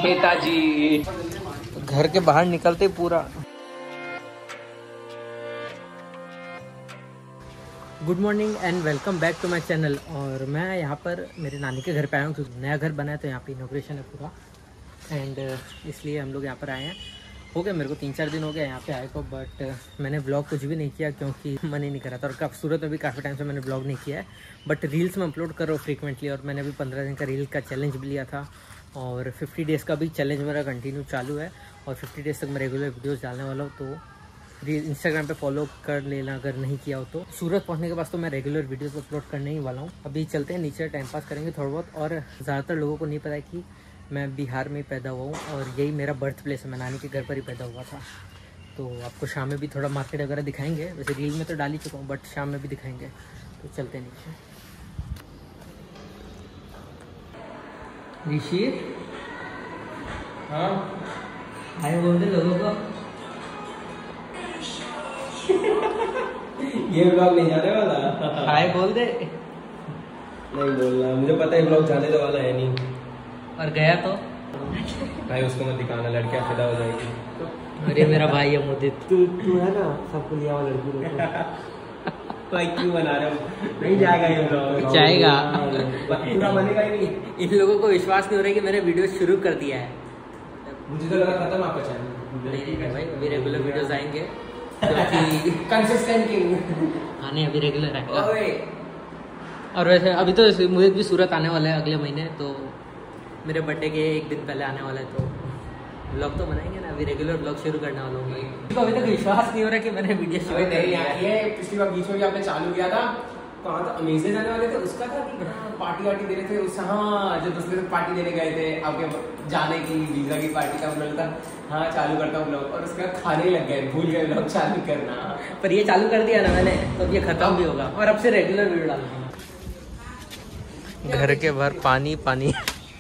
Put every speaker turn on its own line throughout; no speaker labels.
नेताजी। घर के बाहर निकलते पूरा। Good morning and welcome back to my channel. और मैं यहाँ पर मेरे नानी के घर पे आया हूँ क्योंकि नया घर बना है तो यहाँ पे इनॉग्रेशन है पूरा एंड इसलिए हम लोग यहाँ पर आए हैं। हो गया मेरे को 3-4 दिन हो गया यहाँ पे आए को, बट मैंने ब्लॉग कुछ भी नहीं किया क्योंकि मन ही नहीं करा था। और सूरत में भी काफ़ी टाइम से मैंने ब्लॉग नहीं किया है, बट रील्स में अपलोड कर रहा हूँ फ्रीक्वेंटली। और मैंने अभी 15 दिन का रील का चैलेंज भी लिया था और 50 डेज़ का भी चैलेंज मेरा कंटिन्यू चालू है और 50 डेज़ तक मैं रेगुलर वीडियोज़ डालने वाला हूँ। तो इंस्टाग्राम पे फॉलो कर लेना अगर नहीं किया हो तो। सूरत पहुंचने के बाद तो मैं रेगुलर वीडियोस अपलोड करने ही वाला हूँ। अभी चलते हैं नीचे, टाइम पास करेंगे थोड़ा बहुत। और ज़्यादातर लोगों को नहीं पता है कि मैं बिहार में पैदा हुआ हूँ और यही मेरा बर्थ प्लेस है। मैं नानी के घर पर ही पैदा हुआ था। तो आपको शाम में भी थोड़ा मार्केट वगैरह दिखाएंगे। वैसे रील में तो डाल ही चुका हूँ बट शाम में भी दिखाएंगे। तो चलते हैं नीचे। ऋषि हाँ हाय बोल दे लोगों को।
ये ब्लॉग नहीं जाने वाला।
हाय बोल दे।
नहीं बोलना, मुझे पता है ब्लॉग जाने वाला है नहीं।
और गया तो
भाई उसको मत दिखाना, लड़कियां फिदा हो जाएगी।
अरे मेरा भाई है मुदित।
तू है ना सबको लिया हुआ लड़की। भाई क्यों बना रहे हो? नहीं जाएगा ये ब्लॉग।
जाएगा,
पूरा बनेगा ही नहीं।
इन लोगों को विश्वास नहीं हो रहा है कि मैंने वीडियो शुरू कर दिया है।
मुझे तो लगा खत्म आपका चैनल।
नहीं भाई, अभी रेगुलर वीडियोस आएंगे क्योंकि
कंसिस्टेंट किंग
आने अभी रेगुलर आएगा। और वैसे अभी तो मुझे भी सूरत आने वाला है अगले महीने, तो मेरे बर्थडे के एक दिन पहले आने वाला है। तो ब्लॉग तो बनाएंगे ना, अभी रेगुलर ब्लॉग शुरू करने वाला हूँ। तो अभी तक विश्वास नहीं हो रहा कि मैंने वीडियो शुरू कर दिया है।
पिछली बार बीच में भी आपने चालू किया था, कहाँ था? अमेज़न जाने वाले थे, उसका था कि पार्टी वार्टी दे रहे थे उस। हाँ, जब दूसरे दिन पार्टी देने गए थे आपके जाने की वीजा की पार्टी का ब्लॉग था। हाँ चालू करता हूँ ब्लॉग, और उसका खाने लग गए, भूल गए ब्लॉग चालू करना।
पर ये चालू कर दिया ना मैंने, तो अब ये खत्म भी होगा और अब से रेगुलर वीडियो डालूंगा। घर के बाहर पानी पानी।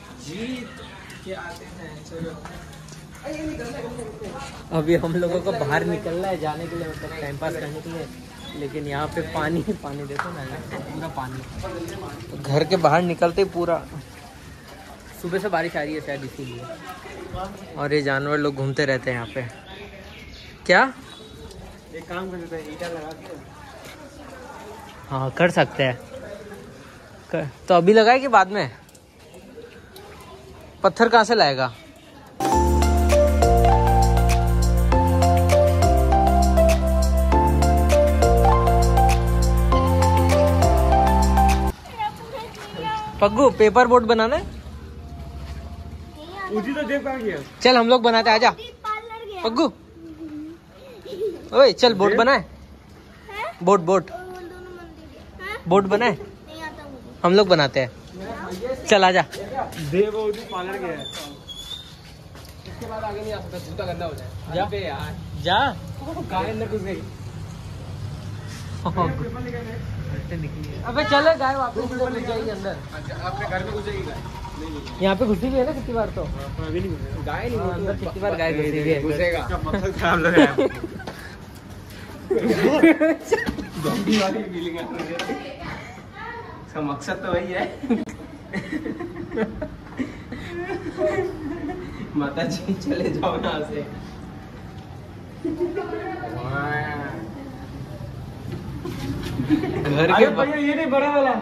अभी हम लोगों को बाहर निकलना है जाने के लिए, मतलब टाइम पास करने के लिए, लेकिन यहाँ पे पानी पानी देखो ना, पूरा पानी। घर के बाहर निकलते पूरा। सुबह से बारिश आ रही है शायद इसीलिए। और ये जानवर लोग घूमते रहते हैं यहाँ पे। क्या
एक काम कर देते हैं, ईटा लगा के।
हाँ कर सकते हैं। तो अभी लगाए कि बाद में? पत्थर कहाँ से लाएगा? पग्गू पेपर बोट बनाना है?
उसी तो देख गया।
चल हम लोग बनाते हैं, आजा पग्गू। ओए चल बोट बनाए। बोट बोट बोट बनाए, हम लोग बनाते हैं। चल आजा।
देव पार्लर गया है। इसके बाद आगे नहीं आ सकता, जूता गंदा हो जाए।
जा
पे यार
जा।
गाय अंदर घुस गई।
अबे चले गाय वापस घुस जाएगी अंदर।
अपने घर में घुसेगी गाय।
यहाँ पे घुसी भी है ना कितनी बार तो।
अभी नहीं गाय नहीं
अंदर कितनी बार गाय घुसी है।
घुसेगा। मकसद खराब लग रहा है। ज़ॉम्बी वाली फीलिंग आ रही है। इसका मकसद तो वही है। माता जी चले जाओ ना से।
घर के
ये नहीं बड़ा वाला।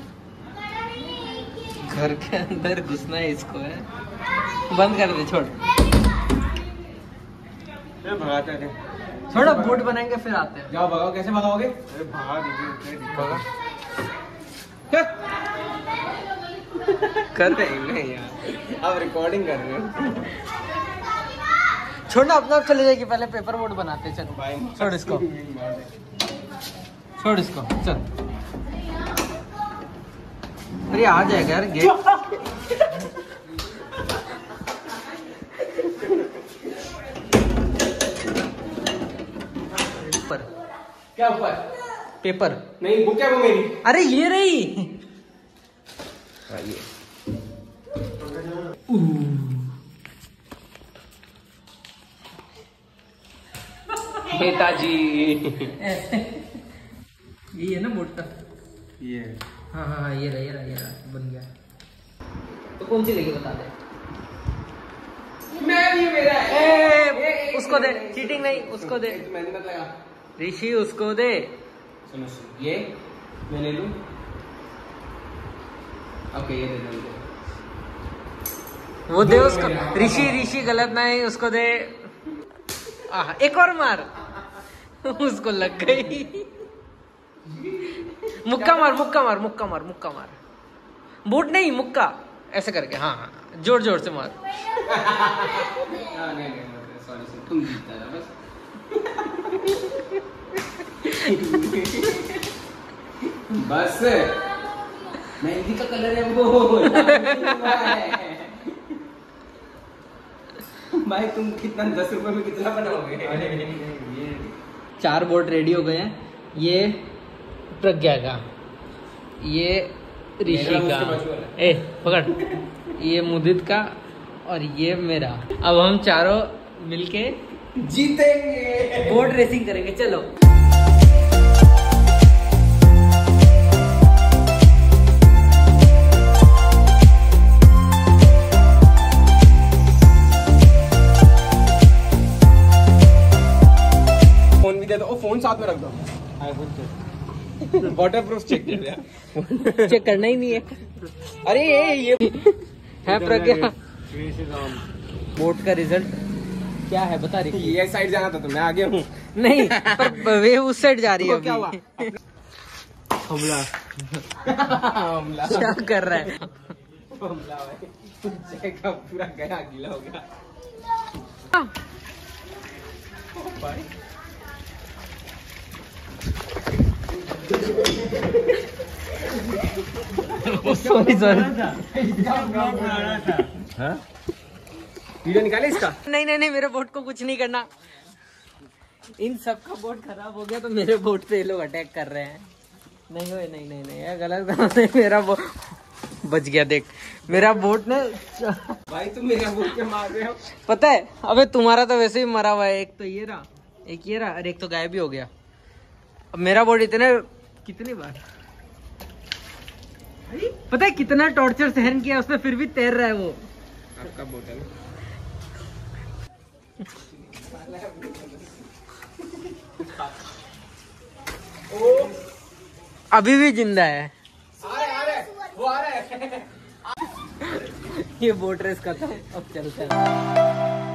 घर के अंदर घुसना है इसको है। बंद कर दे, छोड़
भगाते थे।
थोड़ा बोट बनाएंगे फिर आते हैं।
जाओ भगाओ। कैसे भगाओगे? अरे भगा दीजिए। भगा
कर रहे यार,
अब रिकॉर्डिंग कर रहे हो।
छोड़ना, अपना आप चले जाएगी। पहले पेपर बोट बनाते हैं। चलो
भाई
छोड़ इसको, छोड़ इसको, चल। अरे आ जाएगा यार गेट। ऊपर
क्या ऊपर?
पेपर
नहीं, बुक क्या वो मेरी?
अरे ये रही।
नेताजी।
ये है ना बोट का?
ये
हाँ हाँ ये रहा बन गया। तो कौन सी लेके बता दे।
मेरा है।
उसको दे, चीटिंग नहीं, उसको दे।
मैंने मत लगा।
ऋषि उसको दे।
सुनो ये मैं ले लूं। ओके ये दे दो।
वो दे उसको। ऋषि गलत नहीं, उसको दे। एक और मार। उसको लग गई। मुक्का मार। बूट नहीं, मुक्का ऐसे करके। हाँ जोर जोर से मार।
नहीं सॉरी तुम जीतता है बस। बस मेहंदी का कलर है वो। भाई तुम कितना 10 रुपए में कितना बनाओगे?
4 बोट रेडी हो गए हैं। ये प्रज्ञा का, ये ऋषि का, पकड़, ये मुदित का और ये मेरा। अब हम चारों मिलके
जीतेंगे,
बोट रेसिंग करेंगे। चलो
फोन भी दे दो। फोन साथ में रख दो। वाटर प्रूफ चेक
चेक करना ही नहीं है।
अरे ये
है प्रज्ञा। बोट का रिजल्ट क्या है बता रही?
ये साइड जाना था तो मैं आगे हूँ।
नहीं पर वे उस साइड जा रही है।
क्या हुआ?
हमला
हमला
क्या कर रहा है?
हमला भाई का पूरा गया गीला हो गया।
सॉरी
वीडियो निकाले इसका?
नहीं मेरे बोट को कुछ नहीं करना। इन सब का बोट खराब हो गया तो मेरे बोट पे ये लोग अटैक कर रहे हैं। नहीं यार गलत बात है। मेरा बोट बच गया। देख मेरा बोट ने।
भाई तुम मेरा बोट पे मार रहे हो।
पता है अबे तुम्हारा तो वैसे ही मरा हुआ है। एक तो ये रहा, एक ये रहा और एक तो गायब भी हो गया। अब मेरा बोट कितनी बार पता है कितना टॉर्चर सहन किया उसने, फिर भी तैर रहा है वो।
आपका बोट है
अभी भी जिंदा है।
वो आ रहा है।
ये बोट रेस खत्म, अब चलते हैं।